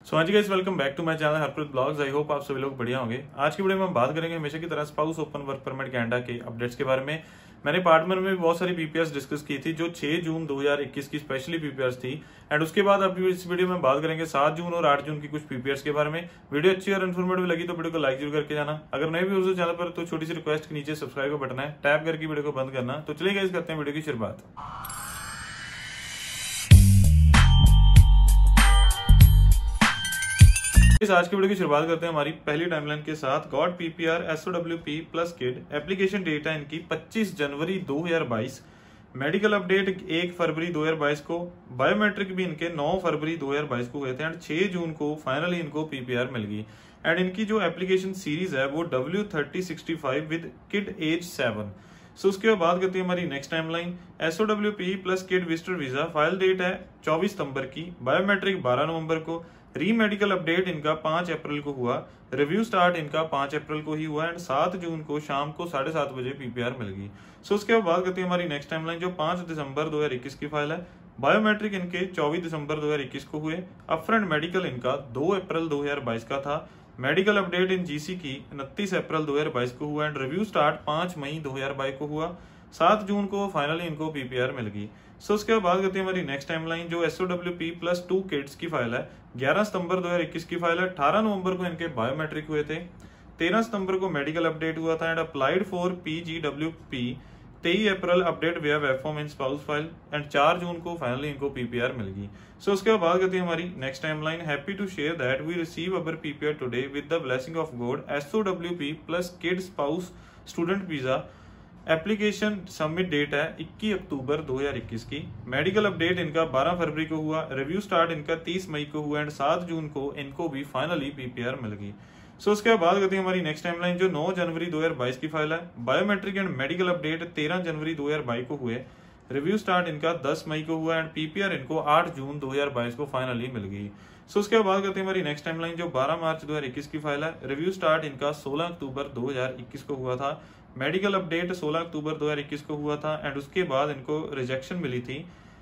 सो हाँ जी guys, welcome back to my channel Harpreet vlogs. I hope आप सभी लोग बढ़िया होंगे। आज की वीडियो में हम बात करेंगे हमेशा की तरह spouse open work permit Canada के अपडेट्स के बारे में। मैंने पार्ट वन में भी बहुत सारी पीपीआर डिस्कस की थी जो 6 जून 2021 की स्पेशली पीपीआर थी। एंड उसके बाद अभी इस वीडियो में बात करेंगे 7 जून और 8 जून की कुछ पीपीआर के बारे में। वीडियो अच्छी और इन्फॉर्मेटिव लगी तो वीडियो को लाइक जरूर करके जाना। अगर नए व्यूअर्स हो चैनल पर तो छोटी सी रिक्वेस्ट के नीचे सब्सक्राइब का बटन है, टैप करके वीडियो को बंद करना। तो चलिए गाइस करते हैं वीडियो की शुरुआत। इस आज की वीडियो की शुरुआत करते हैं हमारी पहली टाइमलाइन के साथ। Got PPR SOWP plus kid application date है इनकी 25 जनवरी 2022। मेडिकल अपडेट 1 फरवरी 2022 को। बायोमेट्रिक भी इनके 9 फरवरी 2022 को हुए थे एंड 6 जून को फाइनली इनको पीपीआर मिल गई। एंड इनकी जो एप्लीकेशन सीरीज है वो W3065 विद किड एज 7। सो उसके बाद करती है हमारी next timeline. SOWP plus kid visitor visa file date है 24 सितंबर की। बायोमेट्रिक 12 नवंबर को। री मेडिकल अपडेट इनका 5 अप्रैल को हुआ। रिव्यू स्टार्ट इनका 5 अप्रैल को ही हुआ एंड 7 जून को शाम को 7:30 बजे पीपीआर मिल गई। सो उसके बाद बात करते हैं हमारी नेक्स्ट टाइमलाइन जो 5 दिसंबर 2021 की फाइल है। बायोमेट्रिक इनके 24 दिसंबर 2021 को हुए। अपफ्रंट मेडिकल इनका 2 अप्रैल 2022 का था। मेडिकल अपडेट इन जीसी की 29 अप्रैल 2022 को हुआ एंड रिव्यू स्टार्ट 5 मई 2022 को हुआ। 7 जून को फाइनली इनको पीपीआर मिल गई। सो उसके बाद करते हैं हमारी नेक्स्ट टाइमलाइन जो एसओडब्ल्यूपी प्लस 2 किड्स की फाइल है। 11 सितंबर 2021 की फाइल है। 18 नवंबर को इनके बायोमेट्रिक हुए थे। 13 सितंबर को मेडिकल अपडेट हुआ था एंड अप्लाइड फॉर पीजीडब्ल्यूपी। 23 अप्रैल update via web form in spouse file and 4 जून को फाइनली इनको पीपीआर मिल गई। सो उसके बाद करती है हमारी next timeline. Happy to share that we receive our PPR today with the blessing of God. SOWP plus kid spouse student visa application submit date है 21 अक्टूबर 2021 की। मेडिकल अपडेट इनका 12 फरवरी को हुआ। रिव्यू स्टार्ट इनका 30 मई को हुआ एंड 7 जून को इनको भी फाइनली पीपीआर मिल गई। सो उसके बाद करती है हमारी नेक्स्ट टाइमलाइन जो 9 जनवरी 2022 की फाइल है। बायोमेट्रिक एंड मेडिकल अपडेट 13 जनवरी 2022 को हुए। रिव्यू स्टार्ट इनका 10 मई को हुआ एंड पीपीआर इनको 8 जून 2022 को फाइनली मिल गई। सो उसके बाद करते हैं हमारी नेक्स्ट टाइमलाइन जो 12 मार्च 2021 की फाइल है। रिव्यू स्टार्ट इनका 16 अक्टूबर 2021 को हुआ था। मेडिकल अपडेट 16 अक्टूबर 2021 को हुआ था एंड उसके बाद इनको रिजेक्शन मिली थी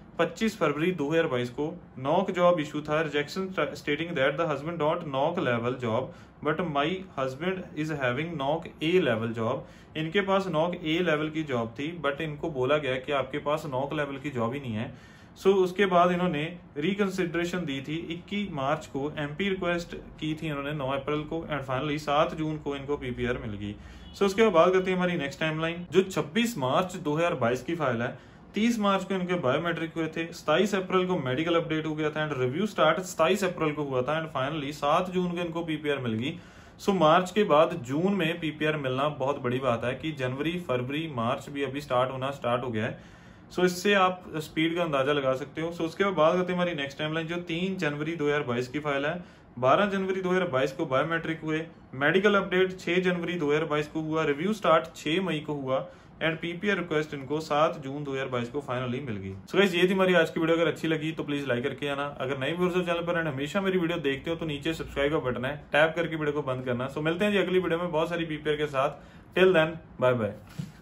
25 फरवरी 2022 को। नॉक जॉब इशू था। Rejection stating that the husband डॉट NOC level job but my husband is having NOC A level job. इनके पास नॉक ए लेवल की जॉब थी बट इनको बोला गया कि आपके पास नॉक लेवल की जॉब ही नहीं है। सो उसके बाद इन्होंने रिकंसिडरेशन दी थी 21 मार्च को। एमपी रिक्वेस्ट की थी इन्होंने 9 अप्रैल को एंड फाइनली 7 जून को इनको पीपीआर मिल गई। सो उसके बाद करते हैं हमारी नेक्स्ट टाइमलाइन जो 26 मार्च 2022 की फाइल है। 30 मार्च को इनके बायोमेट्रिक हुए थे। 27 अप्रैल को मेडिकल अपडेट हो गया था एंड रिव्यू स्टार्ट 27 अप्रैल को हुआ था एंड फाइनली 7 जून को इनको पीपीआर मिल गई। सो मार्च के बाद जून में पीपीआर मिलना बहुत बड़ी बात है कि जनवरी फरवरी मार्च भी अभी स्टार्ट हो गया है। सो इससे आप स्पीड का अंदाजा लगा सकते हो। सो उसके बाद करते हैं हमारी नेक्स्ट टाइमलाइन जो 3 जनवरी 2022 की फाइल है। 12 जनवरी 2022 को बायोमेट्रिक हुए। मेडिकल अपडेट 6 जनवरी 2022 को हुआ। रिव्यू स्टार्ट 6 मई को हुआ एंड पीपीआर रिक्वेस्ट इनको 7 जून 2022 को फाइनली मिल गई। सो गाइस ये थी हमारी आज की वीडियो। अगर अच्छी लगी तो प्लीज लाइक करके आना। अगर नए व्यूअर्स हो चैनल पर एंड हमेशा मेरी वीडियो देखते हो तो नीचे सब्सक्राइब का बटन है, टैप करके वीडियो को बंद करना। सो मिलते हैं जी अगली वीडियो में बहुत सारी पीपीआर के साथ। Till then bye bye.